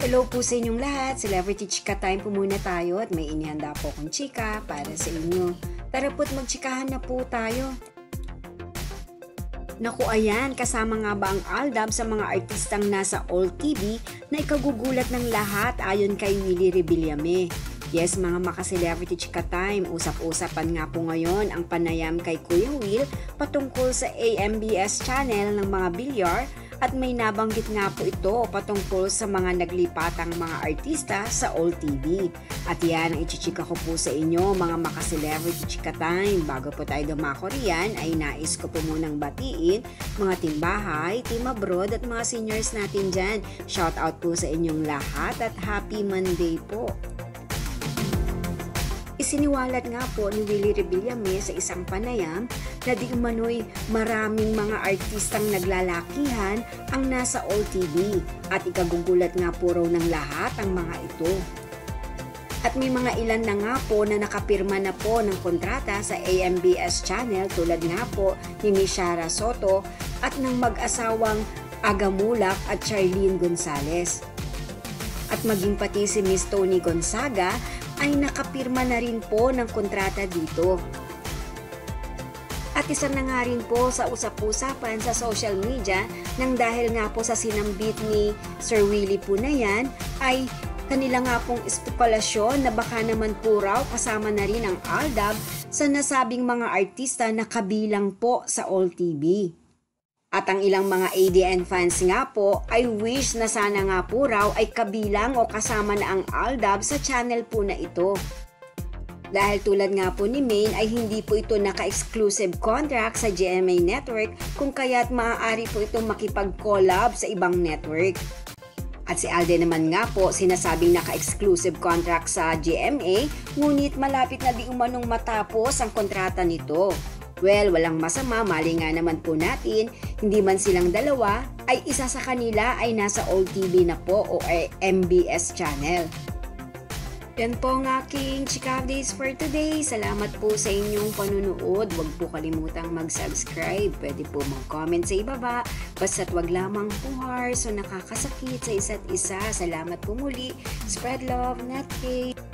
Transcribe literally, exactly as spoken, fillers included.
Hello po sa inyong lahat. Celebrity Chika Time po muna tayo at may inihanda po akong chika para sa inyo. Tara po't magchikahan na po tayo. Naku ayan, kasama nga ba ang Aldab sa mga artistang nasa All T V na ikagugulat ng lahat ayon kay Willie Rebillame? Yes mga maka-Celebrity Chika Time, usap-usapan nga po ngayon ang panayam kay Kuya Will patungkol sa A M B S channel ng mga bilyar. At may nabanggit nga po ito patungkol sa mga naglipatang mga artista sa All T V. At yan ang ichichika ko po sa inyo mga maka-Celebrity Chika Time. Bago po tayo dumako riyan ay nais ko po munang batiin mga timbahay, team abroad at mga seniors natin dyan. Shout out po sa inyong lahat at happy Monday po. Isiniwalat nga po ni Willie Rebillame sa isang panayam na di umano'y maraming mga artistang naglalakihan ang nasa All T V at ikagugulat nga po raw ng lahat ang mga ito. At may mga ilan na nga po na nakapirma na po ng kontrata sa A M B S channel tulad nga po ni Miss Shara Soto at ng mag-asawang Aga Mulak at Charlene Gonzalez. At maging pati si Miss Tony Gonzaga ay nakapirma na rin po ng kontrata dito. At isa na nga rin po sa usap-usapan sa social media nang dahil nga po sa sinambit ni Sir Willie po na yan ay kanila nga pong espekulasyon na baka naman po raw kasama na rin ang Aldab sa nasabing mga artista na kabilang po sa All T V. At ang ilang mga A D N fans nga po ay wish na sana nga po raw ay kabilang o kasama na ang Aldab sa channel po na ito. Dahil tulad nga po ni Maine ay hindi po ito naka-exclusive contract sa G M A Network kung kaya't maaari po itong makipag-collab sa ibang network. At si Alden naman nga po sinasabing naka-exclusive contract sa G M A ngunit malapit na di umanong matapos ang kontrata nito. Well, walang masama, mali nga naman po natin, hindi man silang dalawa, ay isa sa kanila ay nasa All T V na po o M B S channel. Yan po ang aking chika updates for today. Salamat po sa inyong panunood. Huwag po kalimutang mag-subscribe. Pwede po mag-comment sa ibaba. Basta't wag lamang po harsh o nakakasakit sa isa't isa. Salamat po muli. Spread love, not hate.